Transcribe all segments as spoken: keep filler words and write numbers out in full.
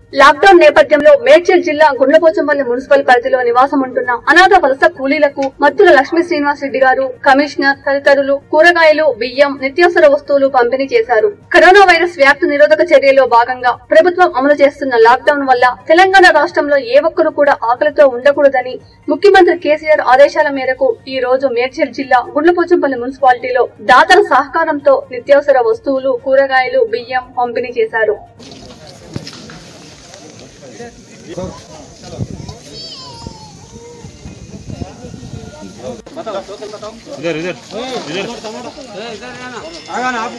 Lockdown నేపథ్యంలో మేడ్చల్ జిల్లా Gundlapochampally municipal పరిధిలో నివాసం ఉంటున్న అనాథ వలస కూలీలకు మత్తుల లక్ష్మీ శ్రీనివాస్ రెడ్డి గారు, కమిషనర్ తదితరులు కూరగాయలు, బియ్యం, నిత్యావసర వస్తువులు పంపిణీ చేశారు. కరోనా వైరస్ వ్యాప్తి నిరోధక చర్యలో భాగంగా ప్రభుత్వం అమలు చేస్తున్న లాక్డౌన్ వల్ల తెలంగాణ రాష్ట్రంలో ఏ ఒక్కరు కూడా ఆకలితో ఉండకూడదని ముఖ్యమంత్రి కేసీఆర్ ఆదేశాల మేరకు ఈ రోజు మేడ్చల్ జిల్లా గుండ్లపోచంపల్లి మున్సిపాలిటీలో దాతల సహకారంతో నిత్యావసర వస్తువులు, కూరగాయలు, బియ్యం పంపిణీ చేశారు. इधर इधर इधर आगा ना आप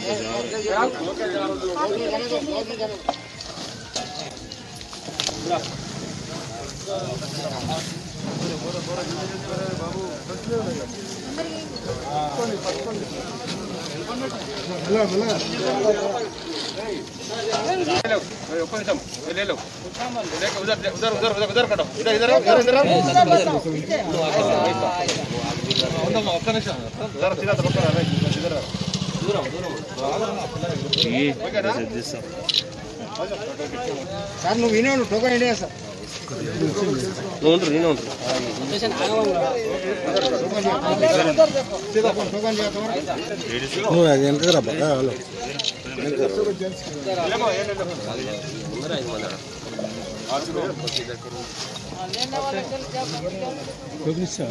हेलो हेलो ओपन सम ले लो उधर उधर उधर उधर उधर करो इधर इधर इधर इधर ఒక్క నిమిషం జర తిరగ పక్కన రా ఇధర్ దూరం దూరం ये సార్ నువ్వు వినోను టోకన్ ఇండియా సార్ నోండ్రు వినోండ్రు స్టేషన్ ఆగవంగా సీదా టోకన్ దియా తమరా నువ్వు అది ఎంత రా బగా హలో లేమో ఏంటంటే ముందర ఐదు మంది ఆర్చుకో लेने वाले चल क्या कोई सर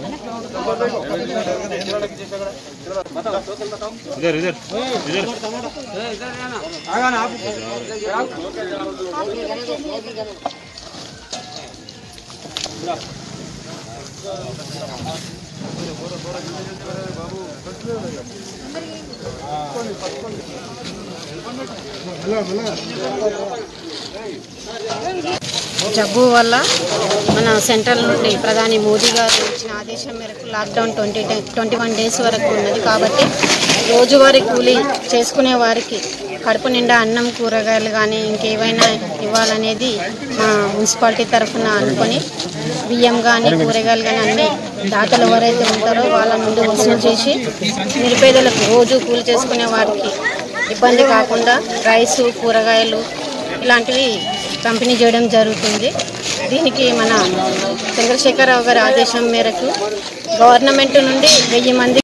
इधर इधर इधर इधर आगा ना आप జబ్బు వల్ల మన సెంట్రల్ నుండి ప్రధాని మోదీ గారు ఇచ్చిన ఆదేశం మేరకు lockdown twenty twenty one days వరకు ఉన్నది. కాబట్టి రోజువారీ కూలీ చేసుకునే వారికి కడుపు నిండా అన్నం, కూరగాయలు కానీ ఇంకేవైనా ఇవ్వాలనేది మా మున్సిపాలిటీ తరఫున అనుకొని బియ్యం కానీ కూరగాయలు కానీ అన్ని దాతలు ఎవరైతే ఉంటారో వాళ్ళ ముందు వసూలు చేసి నిరుపేదలకు రోజు కూలి చేసుకునే వారికి ఇబ్బంది కాకుండా రైసు, కూరగాయలు ఇలాంటివి పంపిణీ చేయడం జరుగుతుంది. దీనికి మన చంద్రశేఖరరావు గారి ఆదేశం మేరకు గవర్నమెంట్ నుండి వెయ్యి మంది